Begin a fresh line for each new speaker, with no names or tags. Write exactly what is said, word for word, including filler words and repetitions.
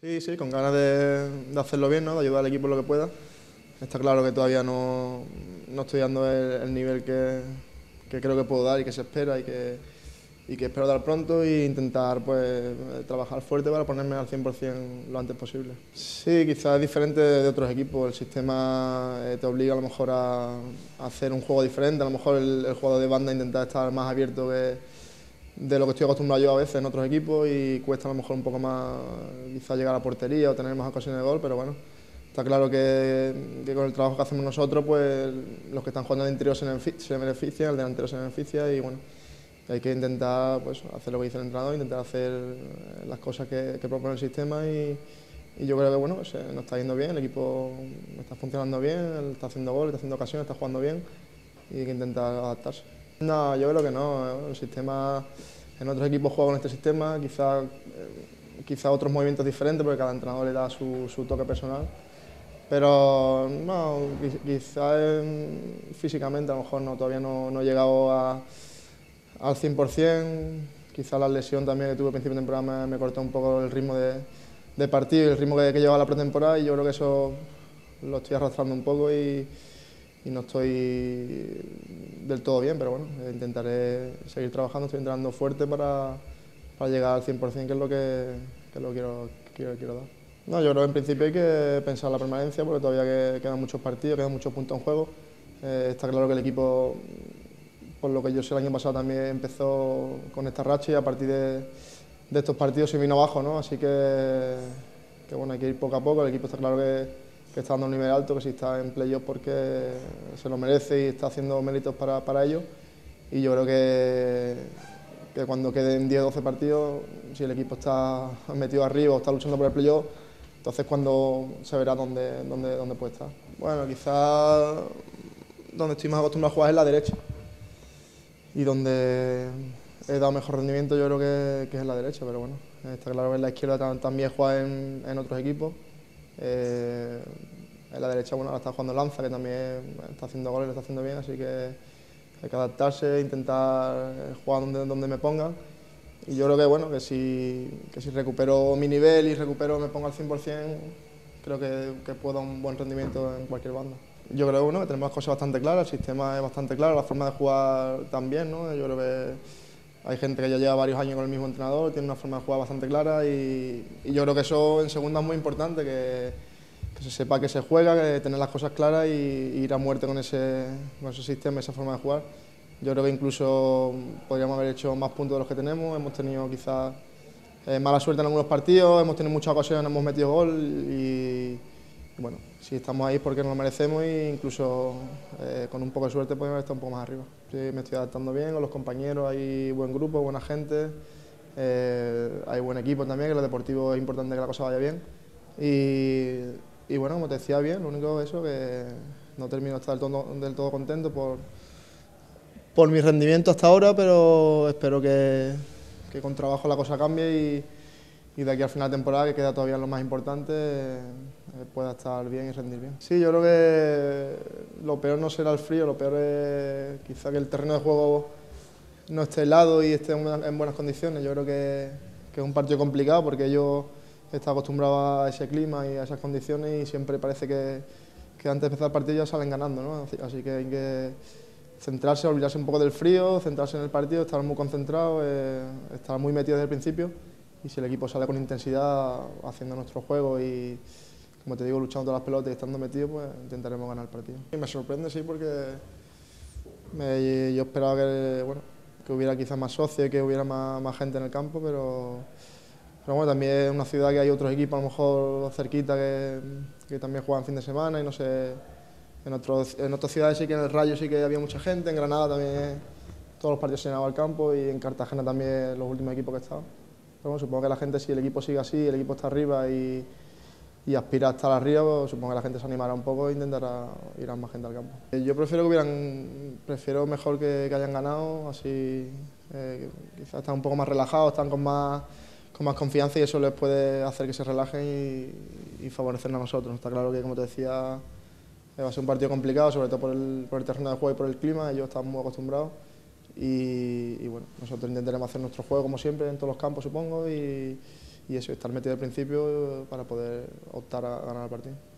Sí, sí, con ganas de, de hacerlo bien, ¿no? De ayudar al equipo en lo que pueda. Está claro que todavía no, no estoy dando el, el nivel que, que creo que puedo dar y que se espera y que, y que espero dar pronto e intentar pues, trabajar fuerte para ponerme al cien por cien lo antes posible. Sí, quizás es diferente de otros equipos. El sistema eh, te obliga a lo mejor a, a hacer un juego diferente. A lo mejor el, el juego de banda intentar estar más abierto que de lo que estoy acostumbrado yo a veces en otros equipos y cuesta a lo mejor un poco más quizá llegar a la portería o tener más ocasiones de gol, pero bueno, está claro que, que con el trabajo que hacemos nosotros, pues los que están jugando de interior se, se benefician, el delantero se beneficia y bueno, hay que intentar pues, hacer lo que dice el entrenador, intentar hacer las cosas que, que propone el sistema y, y yo creo que bueno, se nos está yendo bien, el equipo está funcionando bien, él está haciendo gol, está haciendo ocasiones, está jugando bien y hay que intentar adaptarse. No, yo creo que no. El sistema, en otros equipos juega con este sistema, quizá, eh, quizá otros movimientos diferentes porque cada entrenador le da su, su toque personal. Pero no, quizá en, físicamente a lo mejor no, todavía no, no he llegado a, al cien por cien. Quizá la lesión también que tuve al principio de temporada me, me cortó un poco el ritmo de, de partido y el ritmo que, que llevaba la pretemporada y yo creo que eso lo estoy arrastrando un poco y, y no estoy del todo bien, pero bueno, intentaré seguir trabajando, estoy entrenando fuerte para, para llegar al cien por cien, que es lo que, que lo quiero, quiero, quiero dar. No, yo creo que en principio hay que pensar la permanencia porque todavía que, quedan muchos partidos, quedan muchos puntos en juego. Eh, está claro que el equipo, por lo que yo sé el año pasado también empezó con esta racha y a partir de, de estos partidos se vino abajo, ¿no? Así que, que bueno, hay que ir poco a poco, el equipo está claro que que está dando un nivel alto, que si está en playoff porque se lo merece y está haciendo méritos para, para ello. Y yo creo que, que cuando queden diez o doce partidos, si el equipo está metido arriba o está luchando por el playoff, entonces cuando se verá dónde, dónde, dónde puede estar. Bueno, quizás donde estoy más acostumbrado a jugar es la derecha. Y donde he dado mejor rendimiento yo creo que, que es en la derecha, pero bueno, está claro que en la izquierda también juega en, en otros equipos. Eh, en la derecha bueno, ahora está jugando Lanza, que también está haciendo goles, lo está haciendo bien, así que hay que adaptarse, intentar jugar donde, donde me pongan. Y yo creo que, bueno, que, si, que si recupero mi nivel y recupero, me pongo al cien por cien, creo que, que puedo dar un buen rendimiento en cualquier banda. Yo creo bueno, que tenemos cosas bastante claras, el sistema es bastante claro, la forma de jugar también, ¿no? Yo creo que hay gente que ya lleva varios años con el mismo entrenador, tiene una forma de jugar bastante clara y, y yo creo que eso en segunda es muy importante, que, que se sepa que se juega, que tener las cosas claras y, y ir a muerte con ese, con ese sistema, esa forma de jugar. Yo creo que incluso podríamos haber hecho más puntos de los que tenemos, hemos tenido quizás eh, mala suerte en algunos partidos, hemos tenido muchas ocasiones, hemos metido gol y bueno, si estamos ahí es porque nos lo merecemos e incluso eh, con un poco de suerte podemos estar un poco más arriba. Sí, me estoy adaptando bien con los compañeros, hay buen grupo, buena gente, eh, hay buen equipo también, que lo deportivo es importante que la cosa vaya bien. Y, y bueno, como te decía, bien, lo único es eso, que no termino de estar del todo, del todo contento por, por mi rendimiento hasta ahora, pero espero que, que con trabajo la cosa cambie y, y de aquí al final de temporada, que queda todavía lo más importante, eh, pueda estar bien y rendir bien. Sí, yo creo que lo peor no será el frío, lo peor es quizá que el terreno de juego no esté helado y esté en buenas condiciones. Yo creo que, que es un partido complicado porque yo he estado acostumbrado a ese clima y a esas condiciones y siempre parece que, que antes de empezar el partido ya salen ganando, ¿no? Así que hay que centrarse, olvidarse un poco del frío, centrarse en el partido, estar muy concentrado, eh, estar muy metido desde el principio. Y si el equipo sale con intensidad, haciendo nuestro juego y, como te digo, luchando todas las pelotas y estando metido, pues intentaremos ganar el partido. Y me sorprende, sí, porque me, yo esperaba que, bueno, que hubiera quizás más socios y que hubiera más, más gente en el campo, pero, pero bueno, también es una ciudad que hay otros equipos a lo mejor cerquita que, que también juegan fin de semana y no sé, en, otros, en otras ciudades sí que en el Rayo sí que había mucha gente, en Granada también todos los partidos se llenaban el campo y en Cartagena también los últimos equipos que estaban. Pero bueno, supongo que la gente, si el equipo sigue así, el equipo está arriba y, y aspira a estar arriba, pues supongo que la gente se animará un poco e intentará ir a más gente al campo. Yo prefiero que hubieran, prefiero mejor que, que hayan ganado, así eh, quizás están un poco más relajados, están con más, con más confianza y eso les puede hacer que se relajen y, y favorecernos a nosotros. Está claro que, como te decía, va a ser un partido complicado, sobre todo por el, por el terreno de juego y por el clima, ellos están muy acostumbrados. Y, y bueno, nosotros intentaremos hacer nuestro juego como siempre en todos los campos, supongo, y, y eso, estar metido al principio para poder optar a ganar el partido.